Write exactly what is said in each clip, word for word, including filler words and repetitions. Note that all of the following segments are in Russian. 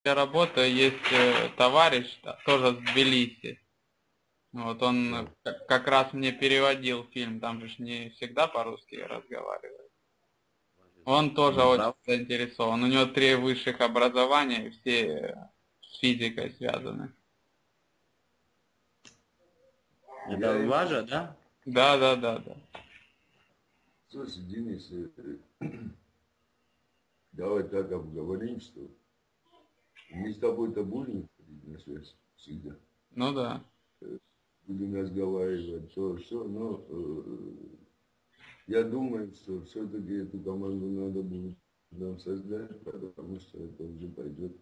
я работаю, есть э, товарищ, да, тоже с Тбилиси. Вот он Да. э, как как раз мне переводил фильм, там же ж не всегда по-русски разговаривают. Он тоже Ну, очень прав. заинтересован. У него три высших образования, и все э, с физикой связаны. Это Я им... Вот. важно, да? Да, да, да, да. Слушай, Денис, э, давай так обговорим, что мы с тобой-то будем ходить на связь всегда. Ну да. Будем разговаривать, то все, но э, я думаю, что все-таки эту команду надо будет нам создать, потому что это уже пойдет.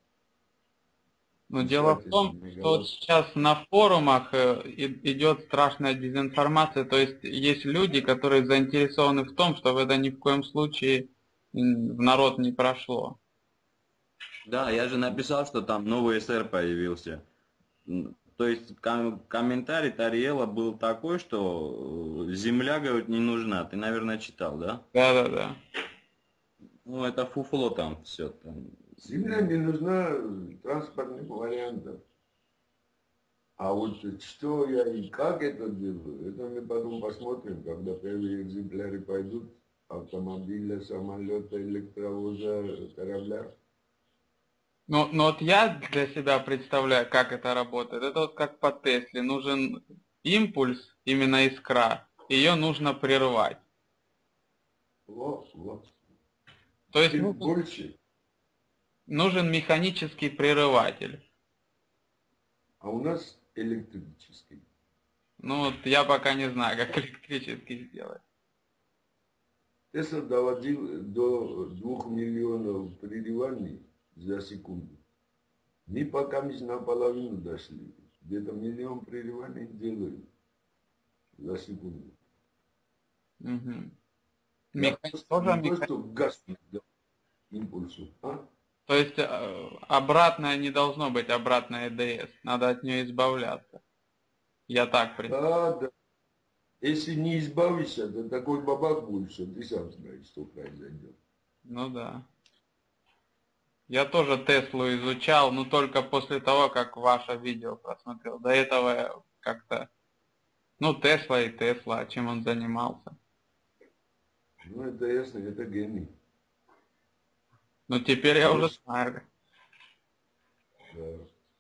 Но дело в том, Писатель, что вот мегалов. сейчас на форумах э, и- идет страшная дезинформация, то есть есть люди, которые заинтересованы в том, чтобы это ни в коем случае м, в народ не прошло. Да, я же написал, что там новый СР появился. М, То есть ком- комментарий Тариэла был такой, что э, земля, говорит, не нужна. Ты, наверное, читал, да? Да, да, да. Ну, это фуфло там все. Там. Земля не нужна, транспортных вариантов. А вот что я и как это делаю, это мы потом посмотрим, когда первые экземпляры пойдут автомобиля, самолета, электровоза, корабля. Но, но вот я для себя представляю, как это работает. Это вот как по Тесле. Нужен импульс, именно искра. Ее нужно прервать. Вот, вот. То есть Чем нужен, больше, нужен механический прерыватель. а у нас электрический. Ну вот я пока не знаю, как электрический сделать. Тесла доводил до двух миллионов прерываний за секунду. Мы пока мы наполовину дошли. Где-то миллион прерываний делаем за секунду. Угу. Я Меха... просто Тоже не то, меха... что газ не дал импульсу, а? То есть э, обратное не должно быть обратное ЭДС. Надо от нее избавляться. Я так представляю. Да, да. Если не избавишься, то такой бабах будет, что ты сам знаешь, что произойдет. Ну да. Я тоже Теслу изучал, но только после того, как ваше видео просмотрел. До этого я как-то... Ну, Тесла и Тесла, а чем он занимался. Ну, это ясно, это гений. Но теперь я уже Просто, знаю. да.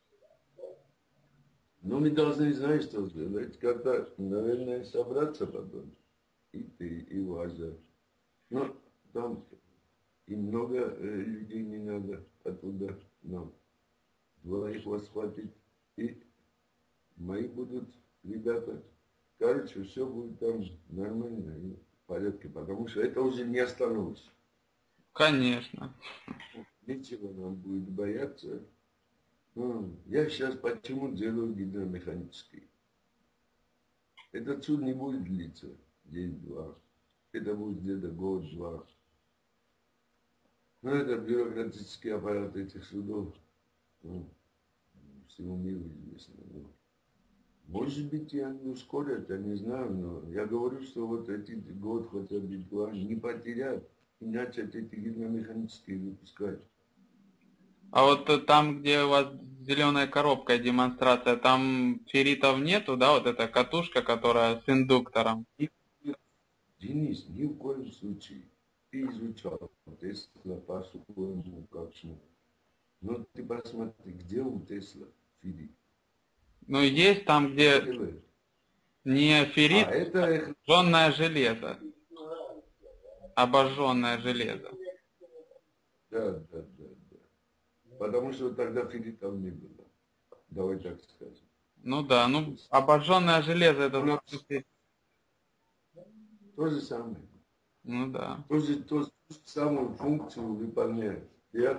Но мы должны знать, что сделать. Как-то, наверное, собраться потом. И ты, и Вася. Но там и много э, людей не надо оттуда нам. Двоих вас хватит. И мои будут ребята. Короче, все будет там нормально и в порядке, потому что это уже не остановится. Конечно. Нечего нам будет бояться. Ну, я сейчас почему делаю гидромеханический? Этот суд не будет длиться день-два. Это будет где-то год-два. Но это бюрократический аппарат этих судов. Ну, всему миру известно. Ну, может быть, и они ускорят, я не знаю, но я говорю, что вот эти год, хотя бы два, не потерять, и начать эти гидромеханические выпускать. А вот э, там, где у вас зеленая коробка демонстрация, там ферритов нету, да, вот эта катушка, которая с индуктором? И, Денис, ни в коем случае. Ты изучал Тесла по-своему, как смог. Но ты посмотри, где у Тесла феррит. Ну, есть там, где Делает. не А феррит, это а эхо. обожженное железо. Обожженное железо. Да, да, да, да. Потому что тогда ферритов не было. Давай так скажем. Ну да, ну обожженное железо это У в нас смысле, то же самое. ну да. Тоже ту же самую функцию выполняет. Я,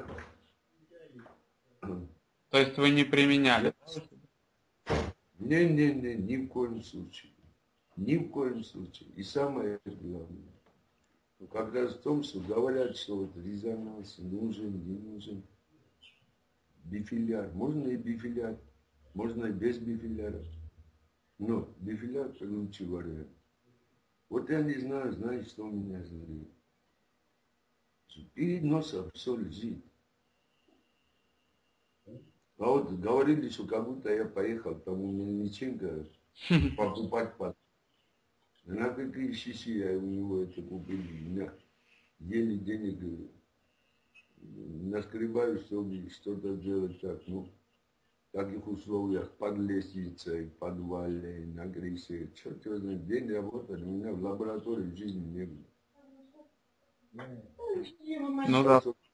То есть вы не я, применяли. не, не, не, ни в коем случае. Ни в коем случае. И самое главное, ну, как раз в том, что говорят, что вот резонанс нужен, не нужен. Бифиляр. Можно и бифиляр. Можно и без бифиляра. Но бифиляр лучший вариант. Вот я не знаю, знаешь, что меня злит. Перед носом все лежит. А вот говорили, что как будто я поехал там у Мельниченко покупать под. На какие щищи я у него это купил. У меня еле денег э, наскребаю, чтобы что-то сделать так. Ну, в таких условиях, под лестницей, в подвале, на крыше. Черт его знает, день работали, у меня в лаборатории в жизни не было. Ну да.